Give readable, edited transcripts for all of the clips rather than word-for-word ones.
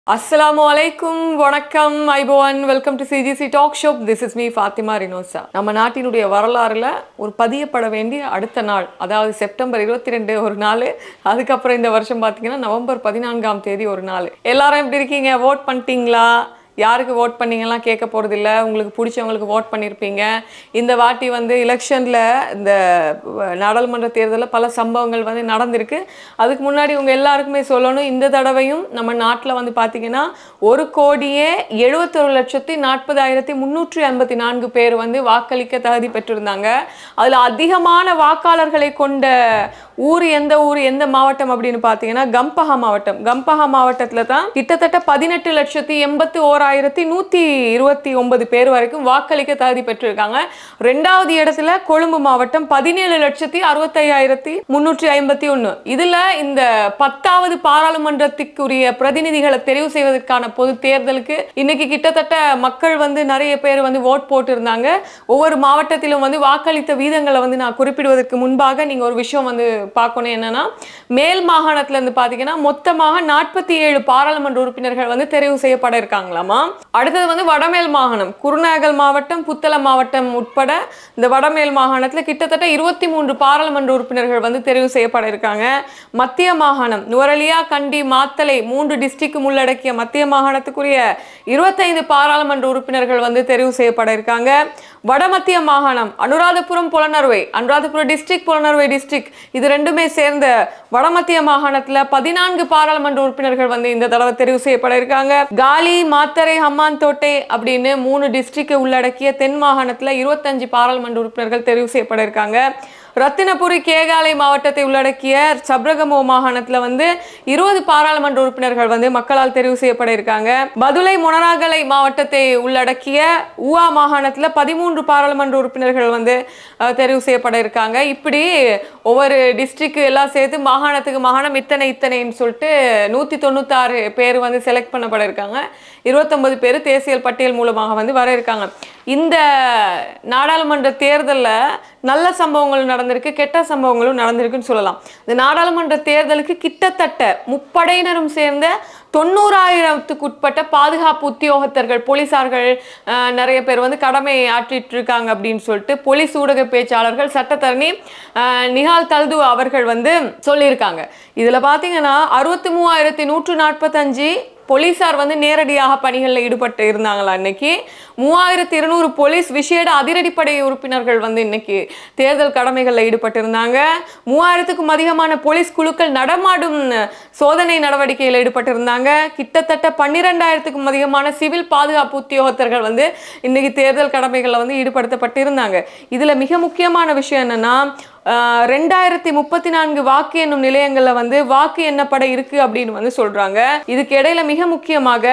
Assalamualaikum, வணக்கம், iPhone, welcome to CGC talk shop. This is me Fathima Rinosa. நம்ம நாட்டினுடைய வரலாறுல ஒரு பதியப்பட வேண்டிய அடுத்த நாள், அதாவது செப்டம்பர் 22 ஒரு நாள், அதுக்கப்புறம் இந்த வருஷம் பார்த்தீங்கன்னா நவம்பர் 14ஆம் தேதி ஒரு நாள். எல்லாரும் எப்படி இருக்கீங்க? ஓட் பண்ணிட்டீங்களா? யாருக்கு ஓட் பண்ணீங்கலாம் கேட்க போகிறது இல்லை. உங்களுக்கு பிடிச்சவங்களுக்கு ஓட் பண்ணியிருப்பீங்க. இந்த வாட்டி எலெக்ஷனில் இந்த நாடாளுமன்ற தேர்தலில் பல சம்பவங்கள் நடந்திருக்கு. அதுக்கு முன்னாடி உங்கள் எல்லாருக்குமே சொல்லணும், இந்த தடவையும் நம்ம நாட்டில் பார்த்திங்கன்னா 1,71,40,354 பேர் வாக்களிக்க தகுதி பெற்றிருந்தாங்க. அதில் அதிகமான வாக்காளர்களை கொண்ட ஊர் எந்த மாவட்டம் அப்படின்னு பார்த்தீங்கன்னா கம்பஹா மாவட்டம். கம்பஹா மாவட்டத்தில் தான் கிட்டத்தட்ட 18,81,129 பேர் வரைக்கும் வாக்களிக்க தகுதி பெற்றிருக்காங்க. ரெண்டாவது இடத்துல கொழும்பு மாவட்டம் 17,65,351. இதுல இந்த 10வது பாராளுமன்றத்துக்குரிய பிரதிநிதிகளை தெரிவு செய்வதற்கான பொது தேர்தலுக்கு இன்னைக்கு கிட்டத்தட்ட மக்கள் நிறைய பேர் ஓட் போட்டு இருந்தாங்க. ஒவ்வொரு மாவட்டத்திலும் வாக்களித்த வீதங்களை நான் குறிப்பிடுவதற்கு முன்பாக நீங்க ஒரு விஷயம் பார்க்கணும். என்னன்னா, மேல் மாகாணத்துல இருந்து பாத்தீங்கன்னா மொத்தமாக 47 பாராளுமன்ற உறுப்பினர்கள் தெரிவு செய்யப்பட இருக்காங்களாமா. அடுத்தது வடமேல் மாகாணம், குருநாகல் மாவட்டம், புத்தளம் மாவட்டம் உட்பட இந்த வடமேல் மாகாணத்துல கிட்டத்தட்ட 23 பாராளுமன்ற உறுப்பினர்கள் தெரிவு செய்யப்பட இருக்காங்க. மத்திய மாகாணம் நுவரெலியா, கண்டி, மாத்தளை 3 டிஸ்ட்ரிக்ட் உள்ளடக்கிய மத்திய மாகாணத்துக்குரிய 25 பாராளுமன்ற உறுப்பினர்கள் தெரிவு செய்யப்பட இருக்காங்க. வடமத்திய மாகாணம் அனுராதபுரம், புலனறுவை, அனுராதபுரம் டிஸ்ட்ரிக்ட், புலனறுவை டிஸ்ட்ரிக்ட், இது ரெண்டுமே சேர்ந்த வடமத்திய மாகாணத்துல 14 பாராளுமன்ற உறுப்பினர்கள் இந்த தடவை தெரிவு செய்யப்பட இருக்காங்க. காலி, மாத்தரை, ஹம்மாந்தோட்டை அப்படின்னு 3 டிஸ்ட்ரிக்ட் உள்ளடக்கிய தென் மாகாணத்துல 25 பாராளுமன்ற உறுப்பினர்கள் தெரிவு செய்யப்பட இருக்காங்க. ரத்தினபுரி, கேகாலை மாவட்டத்தை உள்ளடக்கிய சப்ரகமோ மாகாணத்துல 20 பாராளுமன்ற உறுப்பினர்கள் மக்களால் தெரிவு செய்யப்பட இருக்காங்க. பதுளை, மொனராகலை மாவட்டத்தை உள்ளடக்கிய ஊவா மாகாணத்துல 13 பாராளுமன்ற உறுப்பினர்கள் தெரிவு செய்யப்பட இருக்காங்க. இப்படி ஒவ்வொரு டிஸ்ட்ரிக்ட் எல்லாம் சேர்த்து மாகாணத்துக்கு மாகாணம் இத்தனைன்னு சொல்லிட்டு 196 பேர் செலக்ட் பண்ணப்பட இருக்காங்க. 29 பேர் தேசிய பட்டியல் மூலமாக வர இருக்காங்க. இந்த நாடாளுமன்ற தேர்தலில் நல்ல சம்பவங்கள் நடந்திருக்கு, கெட்ட சம்பவங்களும் நடந்திருக்குன்னு சொல்லலாம். இந்த நாடாளுமன்ற தேர்தலுக்கு கிட்டத்தட்ட முப்படையினரும் சேர்ந்த 90,000க்கு உட்பட்ட பாதுகாப்பு உத்தியோகத்தர்கள், போலீசார்கள் நிறைய பேர் கடமை ஆற்றிட்டு இருக்காங்க அப்படின்னு சொல்லிட்டு போலீஸ் ஊடக பேச்சாளர்கள் சட்டத்தரணி நிஹால் தல்து அவர்கள் சொல்லியிருக்காங்க. இதில் பார்த்தீங்கன்னா 63,145 போலீசார் நேரடியாக பணிகளில் ஈடுபட்டு இருந்தாங்களா. இன்னைக்கு 3,200 போலீஸ் விசேட அதிரடிப்படை உறுப்பினர்கள் இன்னைக்கு தேர்தல் கடமைகளில் ஈடுபட்டு இருந்தாங்க. 3,000க்கும் அதிகமான போலீஸ் குழுக்கள் நடமாடும் சோதனை நடவடிக்கையில் ஈடுபட்டு இருந்தாங்க. கிட்டத்தட்ட 12,000க்கும் அதிகமான சிவில் பாதுகாப்பு உத்தியோகத்தர்கள் இன்னைக்கு தேர்தல் கடமைகளில் ஈடுபடுத்தப்பட்டு இருந்தாங்க. இதுல மிக முக்கியமான விஷயம் என்னன்னா, 2034 வாக்கு எண்ணும் நிலையங்கள்ல வாக்கு எண்ணப்பட இருக்கு அப்படின்னு சொல்றாங்க. இதுக்கு இடையில மிக முக்கியமாக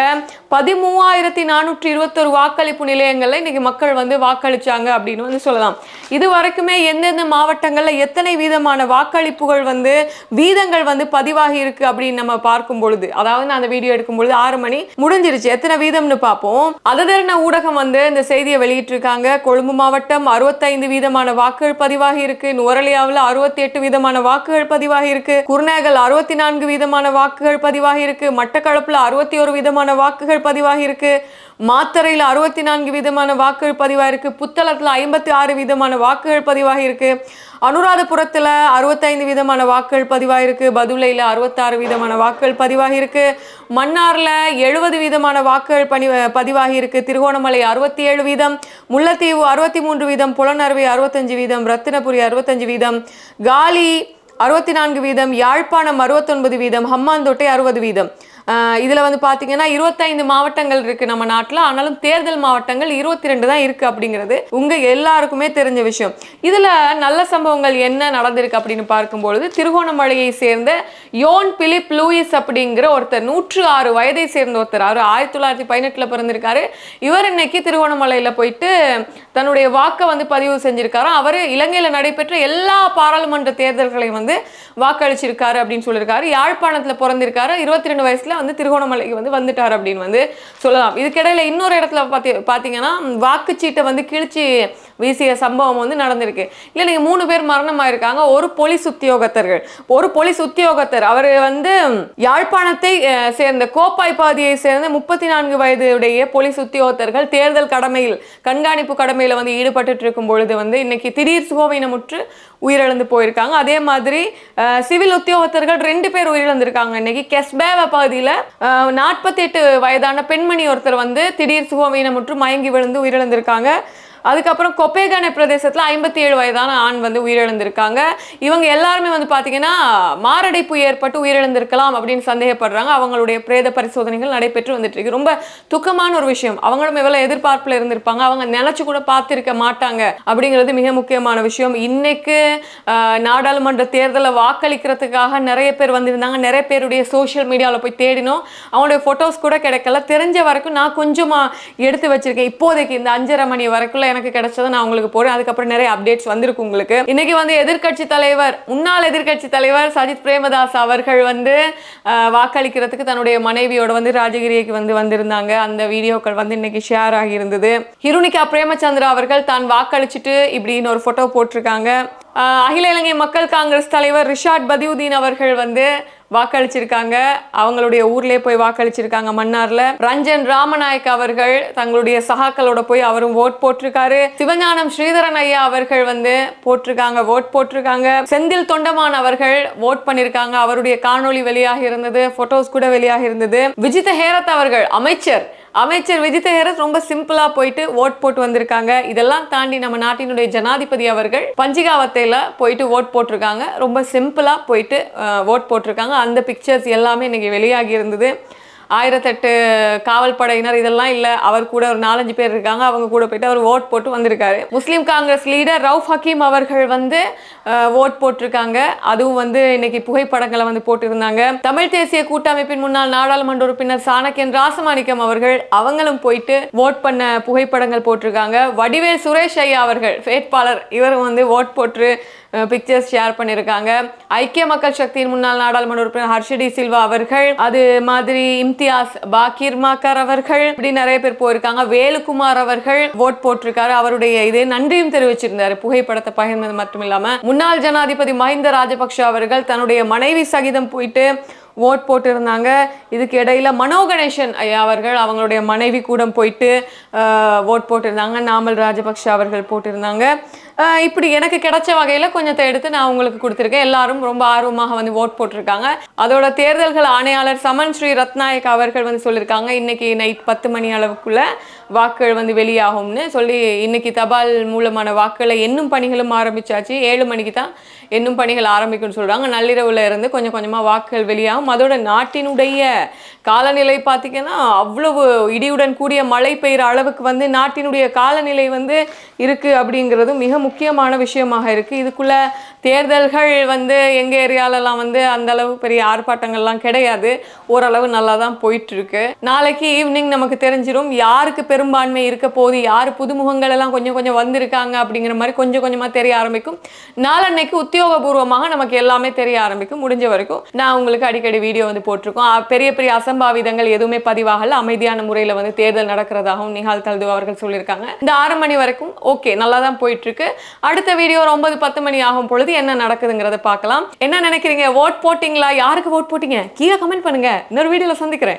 13,421 வாக்களிப்பு நிலையங்கள்ல இன்னைக்கு மக்கள் வாக்களிச்சாங்க அப்படின்னு சொல்லலாம். இது வரைக்குமே எந்தெந்த மாவட்டங்கள்ல எத்தனை வீதமான வாக்களிப்புகள் வீதங்கள் பதிவாகி இருக்கு அப்படின்னு நம்ம பார்க்கும் பொழுது, அதாவது நான் அந்த வீடியோ எடுக்கும் பொழுது 6 மணி முடிஞ்சிருச்சு, எத்தனை வீதம்னு பார்ப்போம். அததர்ன ஊடகம் இந்த செய்தியை வெளியிட்டிருக்காங்க. கொழும்பு மாவட்டம் 65 வீதமான வாக்குகள் பதிவாகி இருக்கு. நுவரெலியாவில் 68 வீதமான வாக்குகள் பதிவாகி இருக்கு. குருநாகல் 64 வீதமான வாக்குகள் பதிவாகி இருக்கு. மட்டக்களப்புல 61 வீதமான வாக்குகள் பதிவாகி இருக்கு. மாத்தரையில் 64 வீதமான வாக்குகள் பதிவாகி இருக்கு. புத்தளத்துல 56 வீதமான வாக்குகள் பதிவாகி இருக்கு. அனுராதபுரத்துல 65 வீதமான வாக்குகள் பதிவாகி இருக்கு. பதுளையில 66 வீதமான வாக்குகள் பதிவாகி இருக்கு. மன்னார்ல 70 வீதமான வாக்குகள் பதிவாகி இருக்கு. திருகோணமலை 67 வீதம், முல்லைத்தீவு 63 வீதம், புலனறுவை 65 வீதம், ரத்தினபுரி 65 வீதம், காலி 64 வீதம், யாழ்ப்பாணம் 69 வீதம், ஹம்மாந்தோட்டை 60 வீதம். இதில் பார்த்தீங்கன்னா 25 மாவட்டங்கள் இருக்குது நம்ம நாட்டில். ஆனாலும் தேர்தல் மாவட்டங்கள் 22 தான் இருக்குது அப்படிங்கிறது உங்கள் எல்லாருக்குமே தெரிஞ்ச விஷயம். இதில் நல்ல சம்பவங்கள் என்ன நடந்திருக்கு அப்படின்னு பார்க்கும்பொழுது, திருகோணமலையை சேர்ந்த யோன் பிலிப் லூயிஸ் அப்படிங்கிற ஒருத்தர், 106 வயதை சேர்ந்த ஒருத்தர், அவர் 1918 பிறந்திருக்காரு. இவர் இன்னைக்கு திருகோணமலையில் போயிட்டு தன்னுடைய வாக்கை பதிவு செஞ்சிருக்காரு. அவர் இலங்கையில் நடைபெற்ற எல்லா பாராளுமன்ற தேர்தல்களையும் வாக்களிச்சிருக்காரு அப்படின்னு சொல்லியிருக்காரு. யாழ்ப்பாணத்தில் பிறந்திருக்காரு. 22 வயசுல திருகோணமலைக்கு வந்துட்டார் அப்படின்னு சொல்லலாம். இதுக்கிடையில இன்னொரு இடத்துல பார்த்தீங்கன்னா வாக்குச்சீட்டை கிழிச்சு வீசிய சம்பவம் வந்து நடந்திருக்கு. இல்லை நீங்கள் 3 பேர் மரணமாயிருக்காங்க. ஒரு போலீஸ் உத்தியோகத்தர் அவர் வந்து யாழ்ப்பாணத்தை சேர்ந்த கோப்பாய் பாதியை சேர்ந்த 34 வயதுடைய போலீஸ் உத்தியோகத்தர்கள் தேர்தல் கடமையில் கண்காணிப்பு கடமையில் வந்து ஈடுபட்டு இருக்கும் பொழுது வந்து இன்னைக்கு திடீர் சுகவீனமுற்று உயிரிழந்து போயிருக்காங்க. அதே மாதிரி சிவில் உத்தியோகத்தர்கள் 2 பேர் உயிரிழந்திருக்காங்க. இன்னைக்கு கெஸ்பேவ பகுதியில் 48 வயதான பெண்மணி ஒருத்தர் வந்து திடீர் சுகவீனமுற்று மயங்கி விழுந்து உயிரிழந்திருக்காங்க. அதுக்கப்புறம் கொப்பேகனை பிரதேசத்தில் 57 வயதான ஆண் வந்து உயிரிழந்திருக்காங்க. இவங்க எல்லாருமே வந்து பார்த்தீங்கன்னா மாரடைப்பு ஏற்பட்டு உயிரிழந்திருக்கலாம் அப்படின்னு சந்தேகப்படுறாங்க. அவங்களுடைய பிரேத பரிசோதனைகள் நடைபெற்று வந்துட்டு இருக்கு. ரொம்ப துக்கமான ஒரு விஷயம். அவங்களும் எவ்வளவு எதிர்பார்ப்பில் இருந்திருப்பாங்க, அவங்க நினைச்சு கூட பார்த்திருக்க மாட்டாங்க அப்படிங்கிறது மிக முக்கியமான விஷயம். இன்னைக்கு நாடாளுமன்ற தேர்தலை வாக்களிக்கிறதுக்காக நிறைய பேர் வந்திருந்தாங்க. நிறைய பேருடைய சோஷியல் மீடியாவில் போய் தேடினோம், அவங்களுடைய போட்டோஸ் கூட கிடைக்கல. தெரிஞ்ச வரைக்கும் நான் கொஞ்சமா எடுத்து வச்சிருக்கேன். இப்போதைக்கு இந்த 5:30 மணி வரைக்கும் எனக்கு கிடைச்சதை நான் உங்களுக்கு போறேன். அதுக்கப்புறம் நிறைய அப்டேட்ஸ் வந்திருக்கு உங்களுக்கு. இன்னைக்கு வந்து முன்னாள் எதிர்க்கட்சி தலைவர் சஜித் பிரேமதாஸ் அவர்கள் வந்து வாக்களிக்கிறதுக்கு தன்னுடைய மனைவியோட வந்து ராஜகிரிக்கு வந்து வந்திருந்தாங்க. அந்த வீடியோக்கள் வந்து இன்னைக்கு ஷேர் ஆகி இருந்தது. ஹிருணிகா பிரேமச்சந்திரா அவர்கள் தான் வாக்களிச்சுட்டு இப்படின்னு ஒரு போட்டோ போட்டிருக்காங்க. அகில இலங்கை மக்கள் காங்கிரஸ் தலைவர் ரிஷாட் பதியுதீன் அவர்கள் வந்து வாக்களிச்சிருக்காங்க. அவங்களுடைய ஊர்லயே போய் வாக்களிச்சிருக்காங்க மன்னார்ல. ரஞ்சன் ராமநாயக் அவர்கள் தங்களுடைய சகாக்களோட போய் அவரும் ஓட் போட்டிருக்காரு. சிவஞானம் ஸ்ரீதரன் ஐயா அவர்கள் வந்து ஓட் போட்டிருக்காங்க. செந்தில் தொண்டமான் அவர்கள் ஓட் பண்ணிருக்காங்க. அவருடைய காணொளி வெளியாக இருந்தது, போட்டோஸ் கூட வெளியாக இருந்தது. விஜித ஹேரத் அவர்கள் அமைச்சர் விஜித ஹேரத் ரொம்ப சிம்பிளா போயிட்டு ஓட் போட்டு வந்திருக்காங்க. இதெல்லாம் தாண்டி நம்ம நாட்டினுடைய ஜனாதிபதி அவர்கள் பஞ்சிகாவத்தையில போயிட்டு ஓட் போட்டிருக்காங்க. ரொம்ப சிம்பிளா போயிட்டு ஓட் போட்டிருக்காங்க. அந்த பிக்சர்ஸ் எல்லாமே இன்னைக்கு வெளியாகி இருந்தது. 1008 காவல் படையினர் இதெல்லாம் இல்லை, அவர் கூட ஒரு 4-5 பேர் இருக்காங்க. அவங்க கூட போயிட்டு அவர் ஓட் போட்டு வந்திருக்காரு. Muslim Congress leader Rauff Hakeem அவர்கள் வந்து ஓட் போட்டிருக்காங்க. அதுவும் வந்து இன்னைக்கு புகைப்படங்களை வந்து போட்டிருந்தாங்க. தமிழ் தேசிய கூட்டமைப்பின் முன்னாள் நாடாளுமன்ற உறுப்பினர் சாணக்கியன் ராசமாணிக்கம் அவங்களும் போயிட்டு ஓட் பண்ண புகைப்படங்கள் போட்டிருக்காங்க. வடிவேல் சுரேஷ் ஐயா அவர்கள் வேட்பாளர், இவரும் வந்து ஓட் போட்டு பிக்சர்ஸ் ஷேர் பண்ணியிருக்காங்க. ஐக்கிய மக்கள் சக்தியின் முன்னாள் நாடாளுமன்ற உறுப்பினர் ஹர்ஷடி சில்வா அவர்கள், அது மாதிரி இம்தியாஸ் பாக்கிர் மாக்கர் அவர்கள், இப்படி நிறைய பேர் போயிருக்காங்க. வேலுக்குமார் அவர்கள் ஓட் போட்டிருக்காரு. அவருடைய இதே நன்றியும் தெரிவிச்சிருந்தாரு புகைப்படத்தை பகிர்ந்தது மட்டும் இல்லாம. முன்னாள் ஜனாதிபதி மஹிந்த ராஜபக்ஷ அவர்கள் தன்னுடைய மனைவி சகிதம் போயிட்டு ஓட் போட்டிருந்தாங்க. இதுக்கு இடையில மனோ கணேசன் ஐயா அவர்கள் அவங்களுடைய மனைவி கூட போயிட்டு ஓட் போட்டிருந்தாங்க. நாமல் ராஜபக்ஷ அவர்கள் போட்டிருந்தாங்க. இப்படி எனக்கு கிடைச்ச வகையில் கொஞ்சத்தை எடுத்து நான் உங்களுக்கு கொடுத்துருக்கேன். எல்லாரும் ரொம்ப ஆர்வமாக வந்து ஓட் போட்டிருக்காங்க. அதோட தேர்தல்கள் ஆணையாளர் சமன் ஸ்ரீ ரத்நாயக் அவர்கள் வந்து சொல்லியிருக்காங்க, இன்னைக்கு நைட் 10 மணி அளவுக்குள்ள வாக்குகள் வந்து வெளியாகும்னு சொல்லி இன்னைக்கு தபால் மூலமான வாக்குகளை எண்ணும் பணிகளும் ஆரம்பிச்சாச்சு. 7 மணிக்கு தான் எண்ணும் பணிகள் ஆரம்பிக்கும்னு சொல்றாங்க. நள்ளிரவுல இருந்து கொஞ்சம் கொஞ்சமா வாக்குகள் வெளியாகும். அதோட நாட்டினுடைய காலநிலை பார்த்தீங்கன்னா அவ்வளவு இடியுடன் கூடிய மழை பெய்கிற அளவுக்கு வந்து நாட்டினுடைய காலநிலை வந்து இருக்கு அப்படிங்கிறது மிக முக்கியமான விஷயமாக இருக்கு. இதுக்குள்ள தேர்தல்கள் வந்து எங்க ஏரியாலெல்லாம் வந்து அந்த அளவு பெரிய ஆர்ப்பாட்டங்கள்லாம் கிடையாது. ஓரளவு நல்லா தான் போயிட்டு இருக்கு. நாளைக்கு ஈவினிங் நமக்கு தெரிஞ்சிடும் யாருக்கு பெரும்பான்மை இருக்க போது, யார் புதுமுகங்கள் எல்லாம் கொஞ்சம் கொஞ்சம் வந்திருக்காங்க அப்படிங்கிற மாதிரி கொஞ்சம் கொஞ்சமா தெரிய ஆரம்பிக்கும். நாளன்னைக்கு உத்தியோகபூர்வமாக நமக்கு எல்லாமே தெரிய ஆரம்பிக்கும். முடிஞ்ச வரைக்கும் நான் உங்களுக்கு அடிக்கடி வீடியோ வந்து போட்டிருக்கோம். பெரிய பெரிய அசம்பாவிதங்கள் எதுவுமே பதிவாகல. அமைதியான முறையில் வந்து தேர்தல் நடக்கிறதாகவும் நிஹால் தல்து அவர்கள் சொல்லியிருக்காங்க. இந்த 6 மணி வரைக்கும் ஓகே நல்லா தான் போயிட்டு இருக்கு. அடுத்த வீடியோ 9-10 மணி ஆகும் பொழுது என்ன நடக்குதுங்கிறத பார்க்கலாம். என்ன நினைக்கிறீங்க? ஓட் போட்டிங்களா? யாருக்கு ஓட் போட்டீங்க? கீழே கமெண்ட் பண்ணுங்க. இன்னொரு வீடியோல சந்திக்கிறேன்.